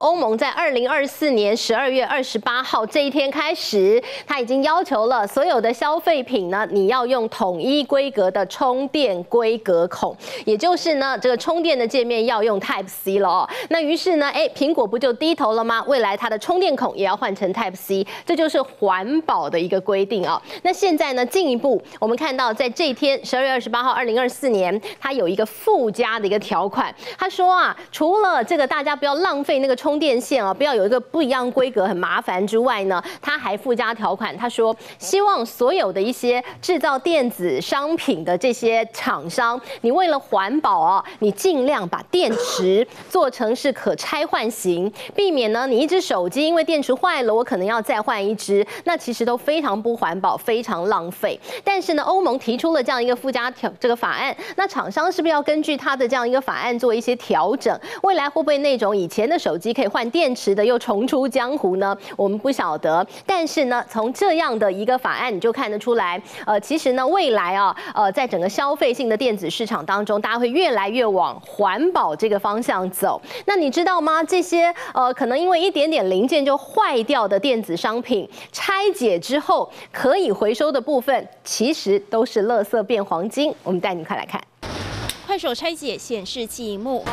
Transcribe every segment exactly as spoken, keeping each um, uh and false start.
欧盟在二零二四年十二月二十八号这一天开始，它已经要求了所有的消费品呢，你要用统一规格的充电规格孔，也就是呢，这个充电的界面要用 Type C 了哦。那于是呢，哎，苹果不就低头了吗？未来它的充电孔也要换成 Type C， 这就是环保的一个规定啊。那现在呢，进一步我们看到，在这一天十二月二十八号，二零二四年，它有一个附加的一个条款，他说啊，除了这个大家不要浪费那个充电线啊，不要有一个不一样规格很麻烦之外呢，他还附加条款，他说希望所有的一些制造电子商品的这些厂商，你为了环保啊，你尽量把电池做成是可拆换型，避免呢你一只手机因为电池坏了，我可能要再换一只，那其实都非常不环保，非常浪费。但是呢，欧盟提出了这样一个附加条这个法案，那厂商是不是要根据他的这样一个法案做一些调整？未来会不会那种以前的手机可以换电池的又重出江湖呢？我们不晓得。但是呢，从这样的一个法案你就看得出来，呃，其实呢，未来啊，呃，在整个消费性的电子市场当中，大家会越来越往环保这个方向走。那你知道吗？这些呃，可能因为一点点零件就坏掉的电子商品，拆解之后可以回收的部分，其实都是垃圾变黄金。我们带你快来看。 快手拆解显示器荧幕，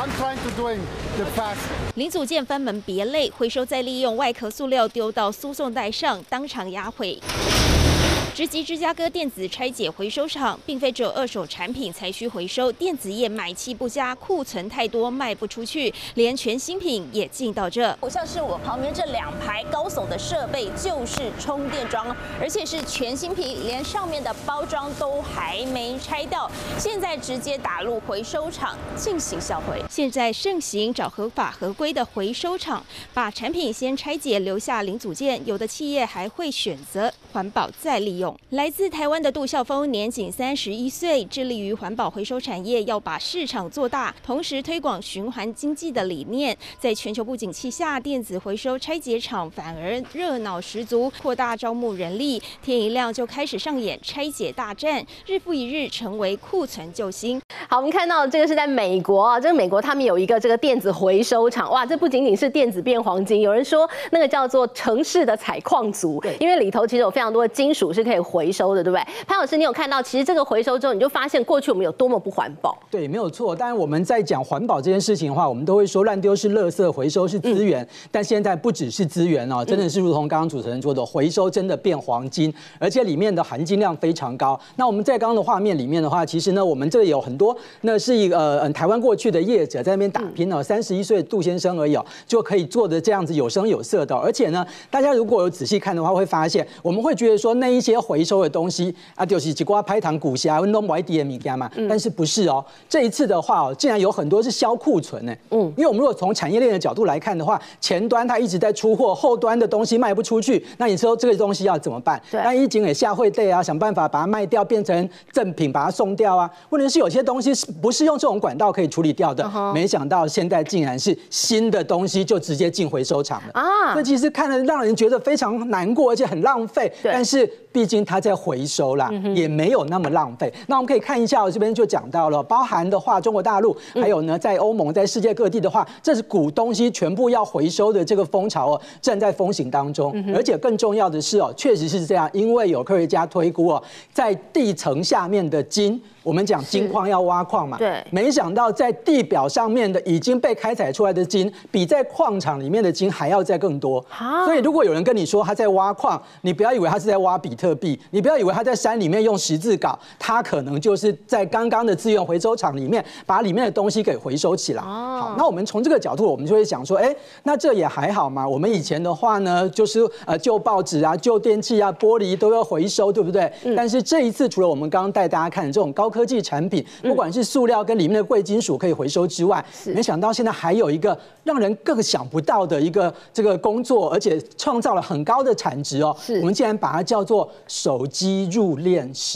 零组件分门别类，回收再利用外壳塑料丢到输送带上，当场压毁。直击芝加哥电子拆解回收厂，并非只有二手产品才需回收，电子业买气不佳，库存太多卖不出去，连全新品也进到这。像是我旁边这两排高耸的设备，就是充电桩，而且是全新品，连上面的包装都还没拆掉，现在直接打入回收厂进行销毁。现在盛行找合法合规的回收厂，把产品先拆解，留下零组件，有的企业还会选择环保再利用。来自台湾的杜孝峰年仅三十一岁，致力于环保回收产业，要把市场做大，同时推广循环经济的理念。在全球不景气下，电子回收拆解厂反而热闹十足，扩大招募人力，天一亮就开始上演拆解大战，日复一日成为库存救星。 好，我们看到这个是在美国啊，这个美国他们有一个这个电子回收厂，哇，这不仅仅是电子变黄金，有人说那个叫做城市的采矿族，因为里头其实有非常多的金属是可以回收的，对不对？潘老师，你有看到，其实这个回收之后，你就发现过去我们有多么不环保。 对，没有错。当然我们在讲环保这件事情的话，我们都会说乱丢是垃圾，回收是资源。嗯、但现在不只是资源哦，真的是如同刚刚主持人说的，回收真的变黄金，而且里面的含金量非常高。那我们在刚刚的画面里面的话，其实呢，我们这里有很多，那是一个呃台湾过去的业者在那边打拼哦，三十一岁的杜先生而已哦，就可以做的这样子有声有色的、哦。而且呢，大家如果有仔细看的话，会发现我们会觉得说那一些回收的东西啊，就是一挂拍糖股虾、弄外地的米干嘛，但是不是哦？这一次的话哦，竟然有很多是销库存呢。嗯，因为我们如果从产业链的角度来看的话，前端它一直在出货，后端的东西卖不出去，那你说这个东西要怎么办？那一经也下会对啊，想办法把它卖掉，变成赠品，把它送掉啊。问题是有些东西是不是用这种管道可以处理掉的？Uh-huh. 没想到现在竟然是新的东西就直接进回收厂了啊！那其实看了让人觉得非常难过，而且很浪费。但是毕竟它在回收啦，嗯、也没有那么浪费。那我们可以看一下，我这边就讲到了，包含的话，中国大陆还有呢，在欧盟，在世界各地的话，这是古东西全部要回收的这个风潮哦，正在风行当中。嗯、而且更重要的是哦，确实是这样，因为有科学家推估哦，在地层下面的金。我们讲金矿要挖矿嘛，对，没想到在地表上面的已经被开采出来的金，比在矿场里面的金还要再更多。所以如果有人跟你说他在挖矿，你不要以为他是在挖比特币，你不要以为他在山里面用十字镐，他可能就是在刚刚的资源回收厂里面把里面的东西给回收起来。好，那我们从这个角度，我们就会想说，哎，那这也还好嘛。我们以前的话呢，就是呃旧报纸啊、旧电器啊、玻璃都要回收，对不对？嗯、但是这一次，除了我们刚刚带大家看的这种高科技产品，不管是塑料跟里面的贵金属可以回收之外，没想到现在还有一个让人更想不到的一个这个工作，而且创造了很高的产值哦。我们竟然把它叫做手机入殓师。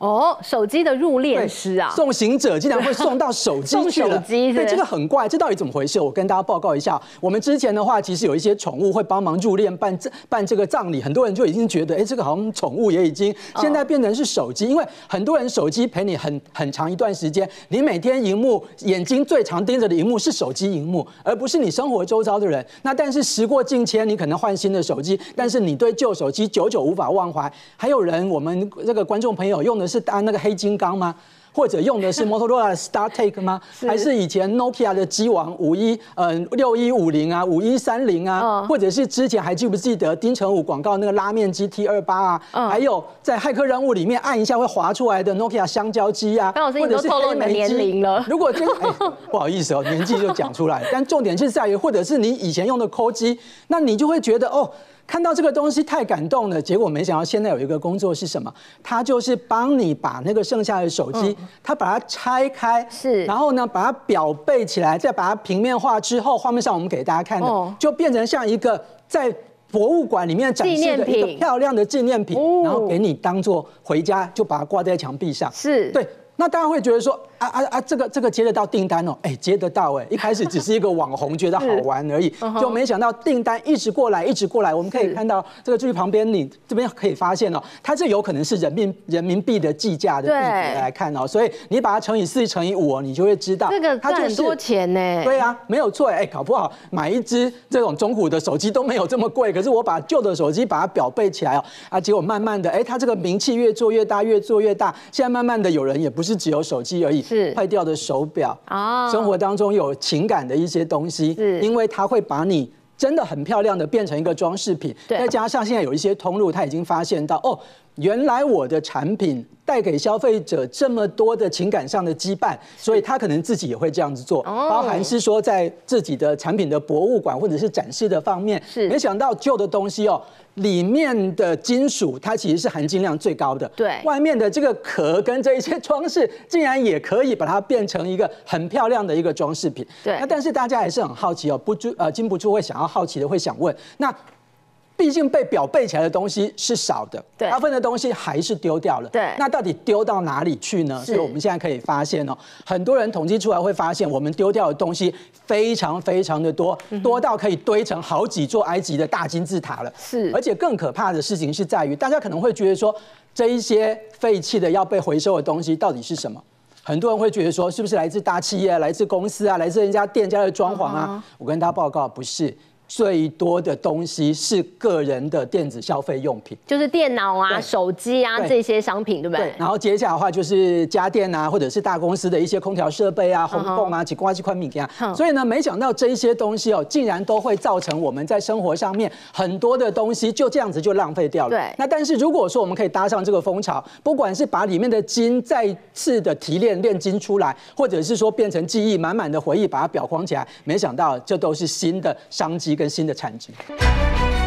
哦，手机的入殓师啊， 送行者竟然会送到手机去了， 送手机， 对，这个很怪，这到底怎么回事？我跟大家报告一下，我们之前的话，其实有一些宠物会帮忙入殓办办这个葬礼，很多人就已经觉得，哎，这个好像宠物也已经现在变成是手机，因为很多人手机陪你很很长一段时间，你每天荧幕眼睛最常盯着的荧幕是手机荧幕，而不是你生活周遭的人。那但是时过境迁，你可能换新的手机，但是你对旧手机久久无法忘怀。还有人，我们这个观众朋友用的是搭那个黑金刚吗？或者用的是 Motorola 的 StarTAC 吗？还是以前 Nokia 的机王五一呃六一五零啊、五一三零啊，哦、或者是之前还记不记得丁成武广告那个拉面机 T 二八啊？哦、还有在骇客任务里面按一下会滑出来的 Nokia 香蕉机啊， 高老师你都透露你的年龄了。 如果这个、哎、不好意思哦，年纪就讲出来，但重点是在于，或者是你以前用的扣机，那你就会觉得哦。看到这个东西太感动了，结果没想到现在有一个工作是什么？它就是帮你把那个剩下的手机，它把它拆开， 是， 然后呢把它裱背起来，再把它平面化之后，画面上我们给大家看的，就变成像一个在博物馆里面展示的一个漂亮的纪念品，然后给你当做回家就把它挂在墙壁上。 是，对。 那大家会觉得说啊啊啊，这个这个接得到订单哦，哎，接得到哎，一开始只是一个网红觉得好玩而已，就没想到订单一直过来，一直过来。我们可以看到这个注意旁边，你这边可以发现哦，它这有可能是人民人民币的计价的地址来看哦，所以你把它乘以四乘以五哦，你就会知道这个它很多钱呢。 对啊，没有错哎，搞不好买一只这种中古的手机都没有这么贵，可是我把旧的手机把它裱背起来哦，啊，结果慢慢的哎，它这个名气越做越大，越做越大，现在慢慢的有人也不是只有手机而已，是坏掉的手表啊，生活当中有情感的一些东西，是因为它会把你真的很漂亮的变成一个装饰品，再加上现在有一些通路，它已经发现到哦，原来我的产品带给消费者这么多的情感上的羁绊，所以他可能自己也会这样子做，包含是说在自己的产品的博物馆或者是展示的方面，是没想到旧的东西哦。里面的金属它其实是含金量最高的，对，外面的这个壳跟这一些装饰，竟然也可以把它变成一个很漂亮的一个装饰品。对，那但是大家还是很好奇哦，不住呃禁不住会想要好奇的会想问，那毕竟被裱背起来的东西是少的，对，大部分的东西还是丢掉了，对，那到底丢到哪里去呢？所以我们现在可以发现哦，很多人统计出来会发现，我们丢掉的东西非常非常的多，多到可以堆成好几座埃及的大金字塔了。是，而且更可怕的事情是在于，大家可能会觉得说，这一些废弃的要被回收的东西到底是什么？很多人会觉得说，是不是来自大企业、来自公司啊、来自人家店家的装潢啊？我跟大家报告，不是。最多的东西是个人的电子消费用品，就是电脑啊、手机啊这些商品，对不对？对。然后接下来的话就是家电啊，或者是大公司的一些空调设备啊、红泵啊、几挂几块米啊。所以呢，没想到这一些东西哦，竟然都会造成我们在生活上面很多的东西就这样子就浪费掉了。对。那但是如果说我们可以搭上这个风潮，不管是把里面的金再次的提炼炼金出来，或者是说变成记忆满满的回忆把它裱框起来，没想到这都是新的商机跟新的产值。